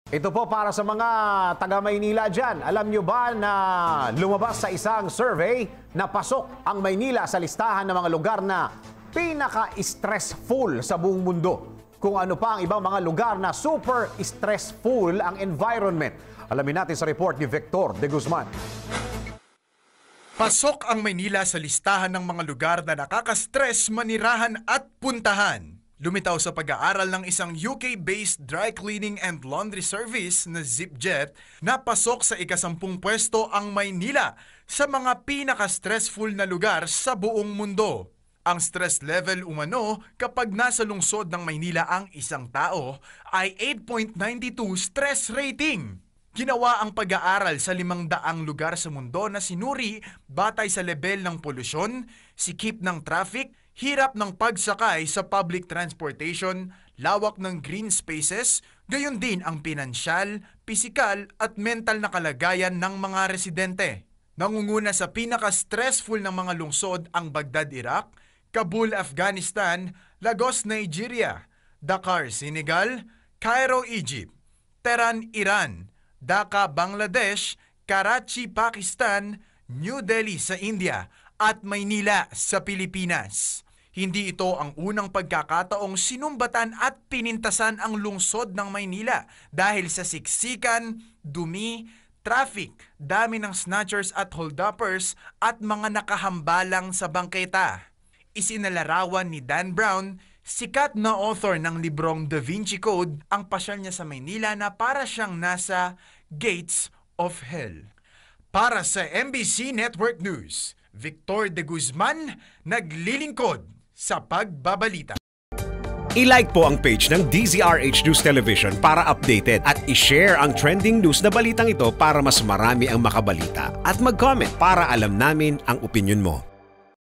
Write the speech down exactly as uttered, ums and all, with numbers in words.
Ito po para sa mga taga-Maynila dyan. Alam nyo ba na lumabas sa isang survey na pasok ang Maynila sa listahan ng mga lugar na pinaka-stressful sa buong mundo? Kung ano pa ang ibang mga lugar na super stressful ang environment. Alamin natin sa report ni Victor de Guzman. Pasok ang Maynila sa listahan ng mga lugar na nakaka-stress manirahan at puntahan. Lumitaw sa pag-aaral ng isang U K-based dry cleaning and laundry service na ZipJet na pasok sa ikasampung pwesto ang Maynila sa mga pinaka-stressful na lugar sa buong mundo. Ang stress level umano kapag nasa lungsod ng Maynila ang isang tao ay eight point nine two stress rating. Ginawa ang pag-aaral sa limang daang lugar sa mundo na sinuri batay sa level ng polusyon, sikip ng traffic, hirap ng pagsakay sa public transportation, lawak ng green spaces, gayon din ang pinansyal, pisikal at mental na kalagayan ng mga residente. Nangunguna sa pinaka-stressful ng mga lungsod ang Baghdad, Iraq, Kabul, Afghanistan, Lagos, Nigeria, Dakar, Senegal, Cairo, Egypt, Tehran, Iran, Dhaka, Bangladesh, Karachi, Pakistan, New Delhi sa India at Maynila sa Pilipinas. Hindi ito ang unang pagkakataong sinumbatan at pinintasan ang lungsod ng Maynila dahil sa siksikan, dumi, traffic, dami ng snatchers at hold-uppers at mga nakahambalang sa bangketa. Isinalarawan ni Dan Brown, sikat na author ng librong Da Vinci Code, ang pasyal niya sa Maynila na para siyang nasa Gates of Hell. Para sa M B C Network News, Victor de Guzman, naglilingkod sa pagbabalita. I-like po ang page ng D Z R H News Television para updated at i-share ang trending news na balitang ito para mas marami ang makabalita at mag-comment para alam namin ang opinion mo.